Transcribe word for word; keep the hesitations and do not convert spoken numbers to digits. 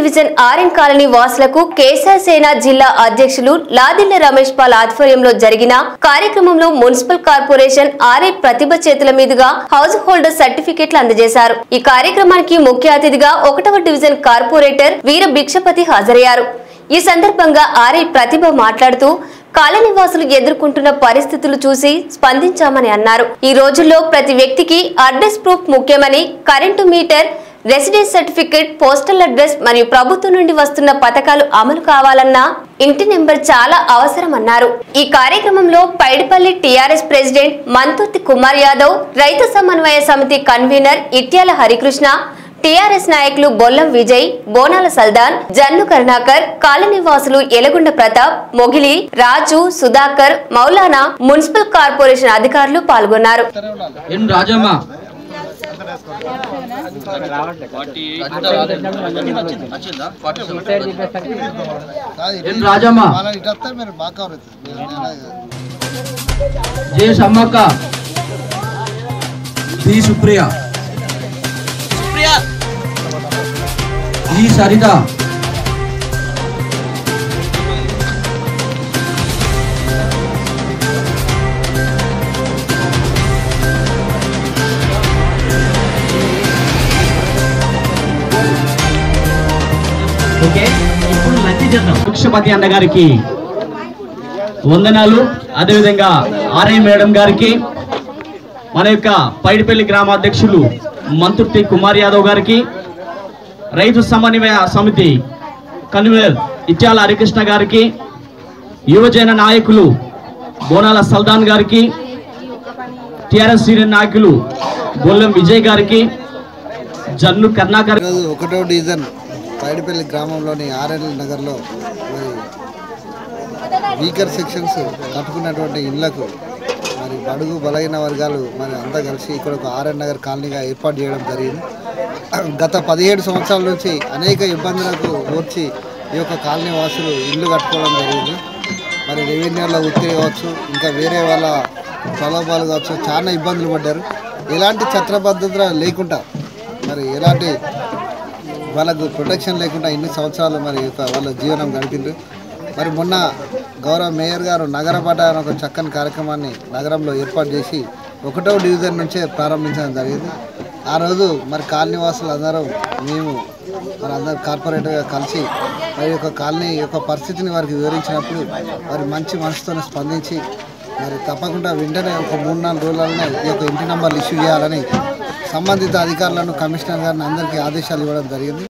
Division RN colony వాసులకు కేసీఆర్ సేన జిల్లా అధ్యక్షులు లాదిళ్ల రమేష్ పాల్ ఆధ్వర్యంలో జరిగిన కార్యక్రమంలో మున్సిపల్ కార్పొరేషన్ ఆర్ఐ ప్రతిభ చేతుల మీదుగా హౌస్ హోల్డర్ సర్టిఫికెట్లు అందజేశారు। ఈ కార్యక్రమానికి ముఖ్య అతిథిగా ఒకటవ డివిజన్ కార్పొరేటర్ వీర భిక్షపతి హాజరయ్యారు। ఈ సందర్భంగా ఆర్ఐ ప్రతిభ మాట్లాడుతూ కాలనీ వాసులు ఎదుర్కొంటున్న పరిస్థితులు చూసి స్పందించామని అన్నారు। ఈ రోజుల్లో ప్రతి వ్యక్తికి అడ్రస్ ప్రూఫ్ ముఖ్యమని, current meter, residence certificate, postal address మరియు ప్రభుత్వం నుండి వస్తున్న పథకాలు అమలు కావాలన్నా ఇంటి నెంబర్ చాలా అవసరమన్నారు। ఈ కార్యక్రమంలో పైడిపల్లి టీఆర్ఎస్ ప్రెసిడెంట్ మంతుర్తి కుమార్ యాదవ్, రైతు సమన్వయ సమితి కన్వీనర్ ఇట్యాల హరికృష్ణ, టీఆర్ఎస్ నాయకులు బొల్లం విజయ్, బోనాల సల్దాన్, జన్ను కరుణాకర్, కాలనీ వాసులు ఎలగొండ ప్రతాప్, మొగిలి, రాజు, సుధాకర్, మౌలానా, మున్సిపల్ కార్పొరేషన్ అధికారులు పాల్గొన్నారు। ఈ సరిత ఓకే ఇప్పుడు లంచ్ చేద్దాం। భిక్షపతి అన్న గారికి వందనాలు, అదేవిధంగా ఆర్ఐ మేడం గారికి, మన యొక్క పైడిపల్లి గ్రామాధ్యక్షులు మంతుర్తి కుమార్ యాదవ్ గారికి, రైతు సమన్వయ సమితి కన్వీనర్ ఇట్యాల హరికృష్ణ గారికి, యువజన నాయకులు బోనాల సల్దాన్ గారికి, టిఆర్ఎస్ సీనియర్ నాయకులు బొల్లం విజయ్ గారికి, జన్ను కర్ణాకర్। ఒకటో డివిజన్ పైడిపల్లి గ్రామంలోని ఆర్ఎల్ నగర్లో మరి వీకర్ సెక్షన్స్ కట్టుకున్నటువంటి ఇళ్లకు మరి బడుగు బలైన వర్గాలు మరి అంతా కలిసి ఇక్కడ ఒక ఆర్ఎల్ నగర్ కాలనీగా ఏర్పాటు చేయడం జరిగింది। గత పదిహేడు సంవత్సరాల నుంచి అనేక ఇబ్బందులకు ఓర్చి ఈ యొక్క కాలనీ వాసులు ఇల్లు కట్టుకోవడం జరిగింది। మరి రెవెన్యూలో ఒత్తిడి కావచ్చు, ఇంకా వేరే వాళ్ళ ప్రలోభాలు కావచ్చు, చాలా ఇబ్బందులు పడ్డారు। ఎలాంటి చట్టబద్ధత లేకుండా మరి ఎలాంటి వాళ్ళకు ప్రొటెక్షన్ లేకుండా ఇన్ని సంవత్సరాలు మరి వాళ్ళ జీవనం గడిపిండ్రు। మరి మొన్న గౌరవ మేయర్ గారు నగరపాట అనే ఒక చక్కని కార్యక్రమాన్ని నగరంలో ఏర్పాటు చేసి ఒకటో డివిజన్ నుంచే ప్రారంభించడం జరిగింది। ఆ రోజు మరి కాలనీ వాసులు అందరూ మేము మరి అందరు కార్పొరేటర్గా కలిసి మరి యొక్క కాలనీ యొక్క పరిస్థితిని వారికి వివరించినప్పుడు మరి మంచి మనసుతో స్పందించి మరి తప్పకుండా వెంటనే ఒక మూడు నాలుగు రోజులనే ఈ యొక్క ఇంటి నెంబర్లు ఇష్యూ చేయాలని సంబంధిత అధికారులను, కమిషనర్ గారిని అందరికీ ఆదేశాలు ఇవ్వడం జరిగింది।